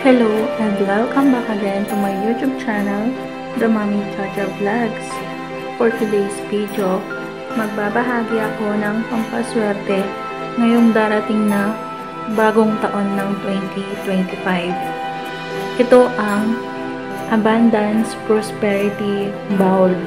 Hello and welcome back again to my YouTube channel, The Mommy Chacha Vlogs. For today's video, magbabahagi ako ng pampaswerte ngayong darating na bagong taon ng 2025. Ito ang Abundance Prosperity Bowl.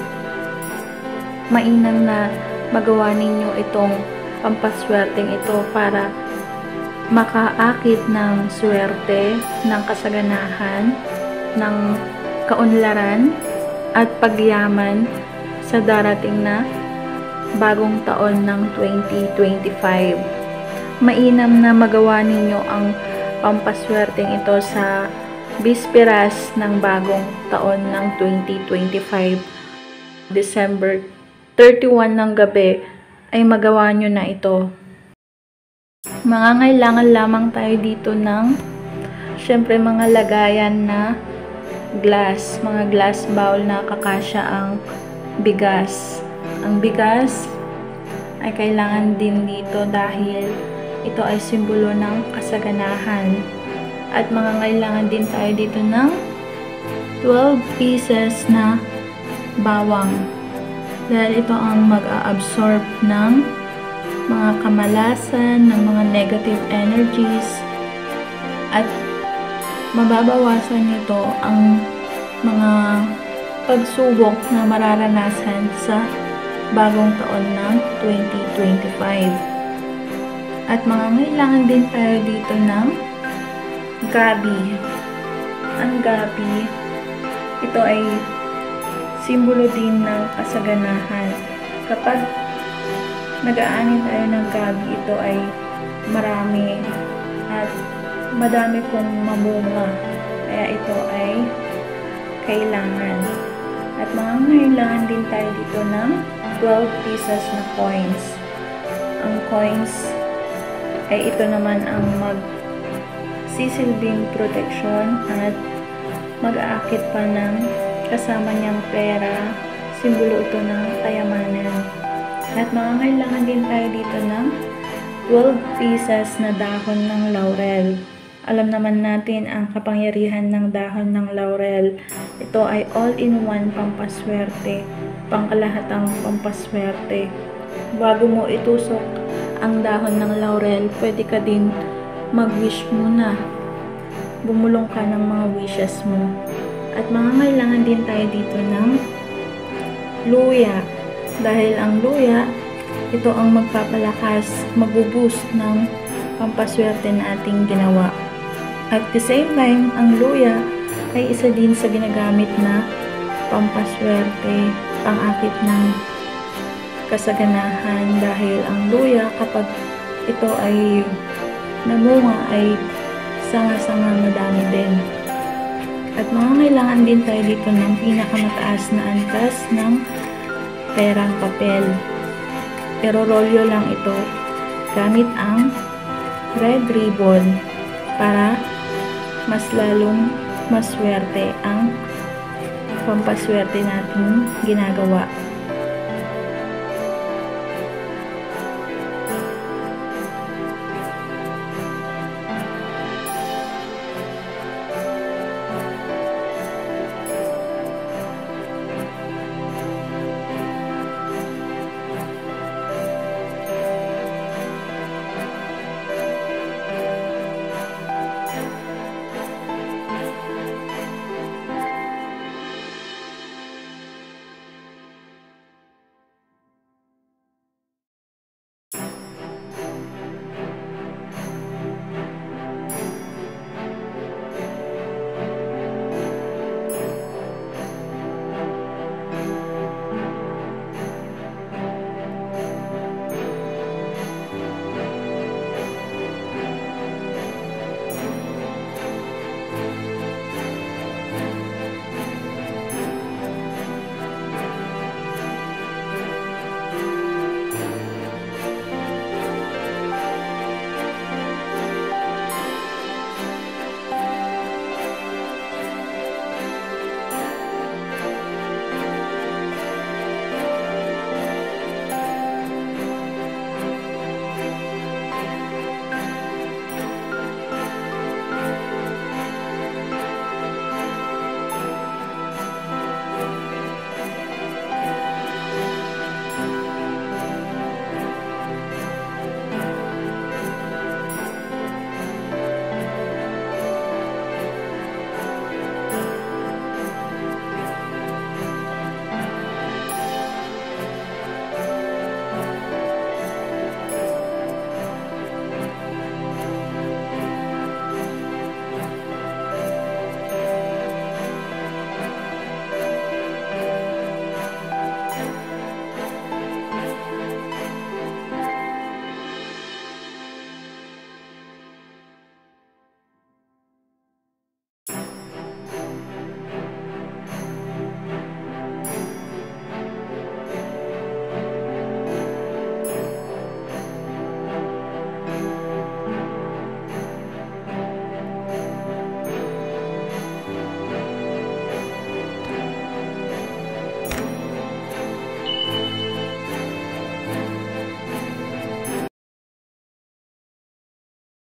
Mainam na magawa ninyo itong pampaswerteng ito para makaakit ng swerte, ng kasaganahan, ng kaunlaran at pagyaman sa darating na bagong taon ng 2025. Mainam na magawa ninyo ang pampaswerteng ito sa bisperas ng bagong taon ng 2025. December 31 ng gabi ay magawa nyo na ito. Mangangailangan lamang tayo dito ng syempre mga lagayan na glass, mga glass bowl na kakasya ang bigas. Ang bigas ay kailangan din dito dahil ito ay simbolo ng kasaganahan. At mangangailangan din tayo dito ng 12 pieces na bawang dahil ito ang mag-a-absorb ng mga kamalasan, ng mga negative energies, at mababawasan nito ang mga pagsubok na mararanasan sa bagong taon ng 2025. At mangangailangan din tayo dito ng gabi. Ang gabi, ito ay simbolo din ng kasaganahan. Kapag nag-aani tayo ng gabi, ito ay marami at madami kong mamunga. Kaya ito ay kailangan. At mangangailangan din tayo dito ng 12 pieces na coins. Ang coins ay ito naman ang magsisilbing proteksyon at mag-aakit pa ng kasama niyang pera. Simbolo ito ng kayamanan. At mangangailangan din tayo dito ng 12 pieces na dahon ng laurel. Alam naman natin ang kapangyarihan ng dahon ng laurel. Ito ay all-in-one pampaswerte, pangkalahatang pampaswerte. Bago mo itusok ang dahon ng laurel, pwede ka din mag-wish muna. Bumulong ka ng mga wishes mo. At mangangailangan din tayo dito ng luya. Dahil ang luya, ito ang magpapalakas, mag-boost ng pampaswerte na ating ginawa. At the same time, ang luya ay isa din sa ginagamit na pampaswerte, pang-akit ng kasaganahan. Dahil ang luya, kapag ito ay namunga, ay sanga-sanga madami din. At mangangailangan din tayo dito ng pinakamataas na antas ng perang papel. Pero rolyo lang ito gamit ang red ribbon para mas lalong maswerte ang pampaswerte natin ginagawa.